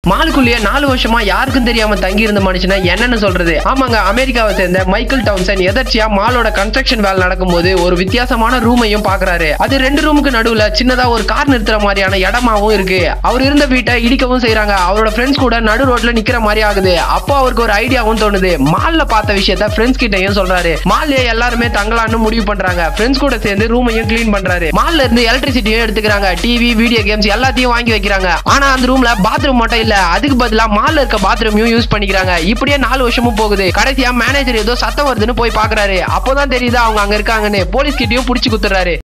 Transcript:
மாலுக்குள்ளேயே 4 வருஷமா யாருக்கும் தெரியாம தங்கி இருந்த மனுஷனா என்னன்னு சொல்றது? ஆமாங்க, அமெரிக்காவை சேர்ந்த மைக்கேல் டவுன்சன் எதர்ச்சியா மாலோட கன்ஸ்ட்ரக்ஷன் வேலை நடக்கும்போது ஒரு வித்தியாசமான ரூமையும் பாக்குறாரு. அது 2 ரூமுக்கு நடுவுல சின்னதா ஒரு கார் நிறுத்துற மாதிரியான இடமாவும் இருக்கு. அவர் இருந்த வீட்டை இடிக்கவும் செய்யறாங்க. அவரோட ஃப்ரெண்ட்ஸ் கூட நடு ரோட்ல நிக்கிற மாதிரி ஆகுது. அப்போ அவருக்கு ஒரு ஐடியாவும் தோணுது. மால்ல பார்த்த விஷயத்த ஃப்ரெண்ட்ஸ் கிட்டையும் சொல்றாரு. மால்ல எல்லாருமே தங்கலான்னு முடிவு பண்றாங்க. ஃப்ரெண்ட்ஸ் கூட சேர்ந்து ரூமையும் கிளீன் பண்றாரு. மால்ல இருந்து எலக்ட்ரிசிட்டியும் எடுத்துக்கிறாங்க. டிவி, வீடியோ கேம்ஸ் எல்லாத்தையும் வாங்கி வைக்கிறாங்க. ஆனா அந்த ரூம்ல பாத்ரூம் மட்டும் இல்ல, அதுக்கு பதிலா மால்ல இருக்க பாத்ரூமையும் யூஸ் பண்ணிக்கிறாங்க. இப்படியே 4 வருஷமும் போகுது. கடைசியா மேனேஜர் ஏதோ சத்தம் வருதுன்னு போய் பாக்குறாரு. அப்போதான் தெரியுது அவங்க அங்க இருக்காங்கன்னு. போலீஸ் கிட்டயும் புடிச்சு குத்துறாரு.